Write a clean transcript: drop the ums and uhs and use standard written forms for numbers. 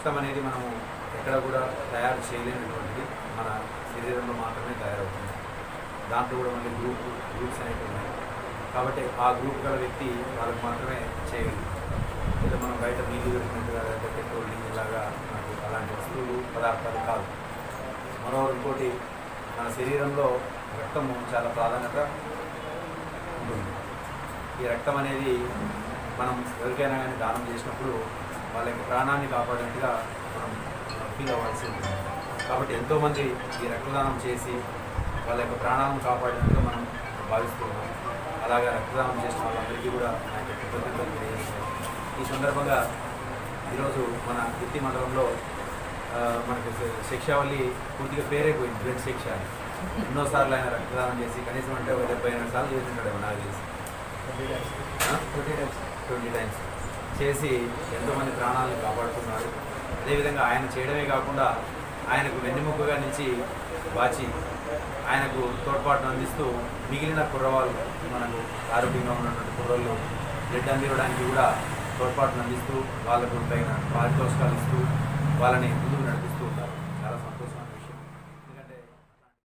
రక్తం అనేది మనము ఎక్కడ కూడా తయారు చేయలేనటువంటిది, మన శరీరంలో మాత్రమే తయారవుతుంది. దాంట్లో కూడా మళ్ళీ గ్రూప్స్ అనేవి ఉన్నాయి. కాబట్టి ఆ గ్రూప్ గల వ్యక్తి వాళ్ళకి మాత్రమే చేయగలరు. లేదా మనం బయట నీళ్ళు దొరికినట్టుగా లేదా పెట్రోల్ డీజిల్ లాగా మనకు అలాంటి వస్తువులు పదార్థాలు కాదు. మరో ఇంకోటి, మన శరీరంలో రక్తము చాలా ప్రాధాన్యత ఉంటుంది. ఈ రక్తం అనేది మనం ఎవరికైనా కానీ దానం చేసినప్పుడు వాళ్ళ యొక్క ప్రాణాన్ని కాపాడినట్టుగా మనం ఫీల్ అవ్వాల్సి ఉంటుంది. కాబట్టి ఎంతోమంది ఈ రక్తదానం చేసి వాళ్ళ యొక్క ప్రాణాలను కాపాడినట్టుగా మనం భావిస్తున్నాం. అలాగే రక్తదానం చేసిన వాళ్ళందరికీ కూడా నా యొక్క కృతజ్ఞతలు తెలియజేస్తాను. ఈ సందర్భంగా ఈరోజు మన గుత్తి మండలంలో మనకి శిక్షావళి పూర్తిగా పేరే పోయింది, బ్లడ్ శిక్ష అని. ఎన్నోసార్లు ఆయన రక్తదానం చేసి కనీసం అంటే 78 సార్లు చేస్తుంటాడు నాకు తెలిసి, 20 టైమ్స్ చేసి ఎంతోమంది ప్రాణాలను కాపాడుతున్నాడు. అదేవిధంగా ఆయన చేయడమే కాకుండా ఆయనకు వెన్నెముకగా నుంచి వాచి ఆయనకు తోడ్పాటును అందిస్తూ మిగిలిన కుర్రవాళ్ళు, మనకు ఆరోగ్యంగా ఉన్నటువంటి కుర్రోళ్ళు బ్లడ్ అందివ్వడానికి కూడా తోడ్పాటును అందిస్తూ వాళ్ళకు తగిన పారితోషికాలు ఇస్తూ వాళ్ళని ముందుకు నడిపిస్తూ